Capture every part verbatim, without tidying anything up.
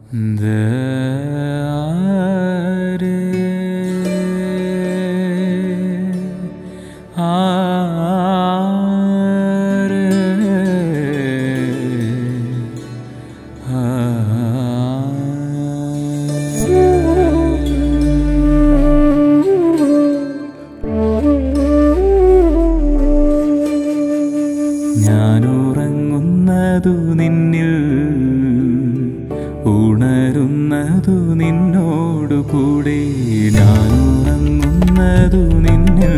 ഞാനുറങ്ങുന്നതു നിന്നിൽ, ഉണരുന്നതു നിന്നോടു കൂടെ. ഞാനുറങ്ങുന്നതു നിന്നിൽ,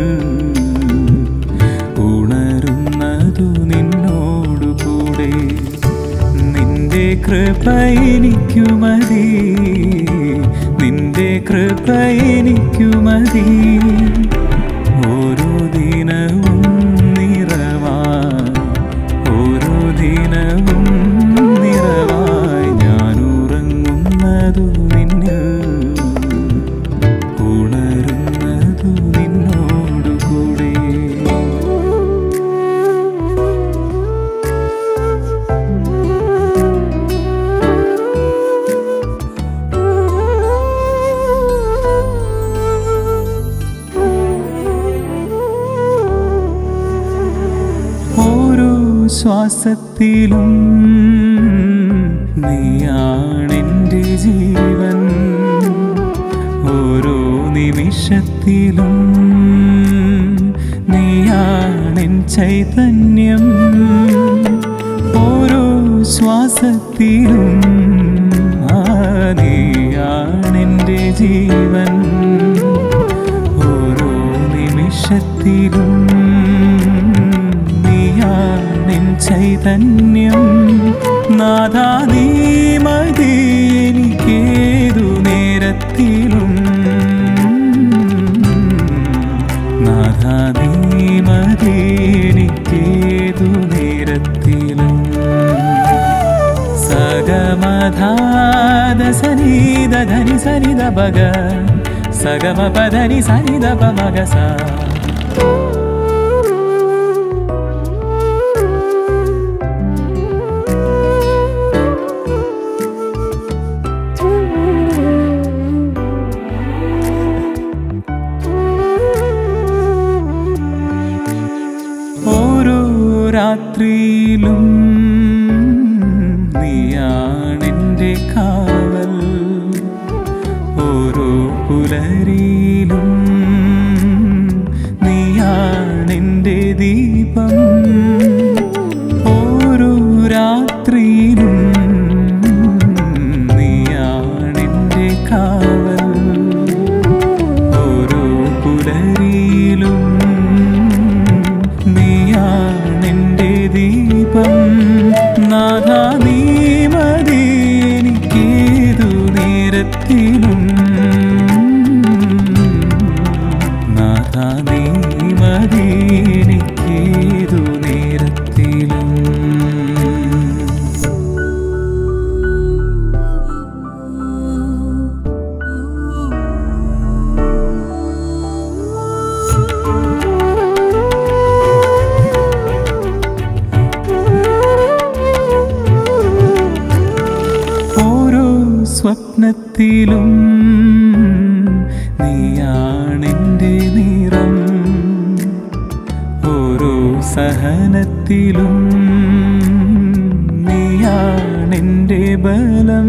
ഉണരുന്നതു നിന്നോടു കൂടെ. നിന്റെ കൃപ എനിക്കു മതി, നിന്റെ കൃപ എനിക്കു മതി. ഓരോ ദിനവും നിറവായി, ഓരോ ദിനവും നിറവായി. ഞാനുറങ്ങുന്നതു നിന്നിൽ, ഉണരുന്നതു നിന്നോടു കൂടെ. ശ്വാസത്തിലും നീയാണെൻ്റെ ജീവൻ, ഓരോ നിമിഷത്തിലും നീയാണെൻ ചൈതന്യം. ഓരോ ശ്വാസത്തിലും നീയാണെൻ്റെ ജീവൻ, ഓരോ നിമിഷത്തിലും ചൈതന്യം. നാഥാ നീ മതി എനിക്കേതു നേരത്തിലും, നാഥാ നീ മതി എനിക്കേതു നേരത്തിലും. സഗമധാദ സനിധ ധനി സനിധ ഭഗ, സഗമ പധനി സനിധ പമഗ സ. രാത്രിയിലും നീയാണെൻ്റെ കാവൽ, ഓരോ പുലരിയിലും നീയാണെൻ്റെ ദീപം. ഓരോ രാത്രിയിലും നീയാണെൻ്റെ കാവൽ, ഓരോ പുലരിയിലും ദീപം. നാഥാ നീ മതി എനിക്കേതു നേരത്തിലും, നാഥാ നീ മതി എനിക്കേതു നേരത്തിലും. സ്വപ്നത്തിലും നീയാണെൻ്റെ നിറം, ഓരോ സഹനത്തിലും നീയാണെൻ്റെ ബലം.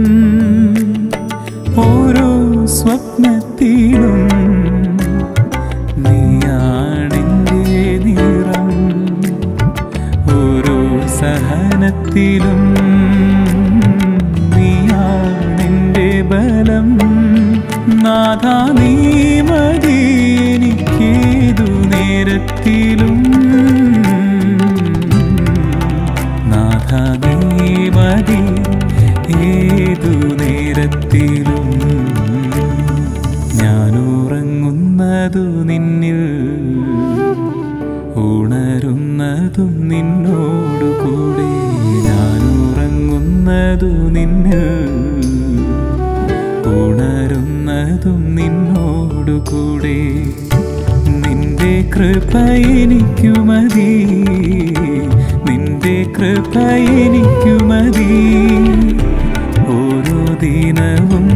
ഓരോ സ്വപ്നത്തിലും നീയാണെൻ്റെ നിറം, ഓരോ സഹനത്തിലും ബലം. നാഥാ നീ മതി എനിക്കേതു നേരത്തിലും, നാഥാ നീ മതി ഏതു നേരത്തിലും. ഞാനുറങ്ങുന്നതു നിന്നിൽ, ഉണരുന്നതും നിന്നോടു കൂടെ. ഞാനുറങ്ങുന്നതു നിന്നിൽ, ഉണരുന്നതും നിന്നോടു കൂടെ. നിന്റെ കൃപ എനിക്കു മതി, നിന്റെ കൃപ എനിക്കു മതി. ഓരോ ദിന ദിനവും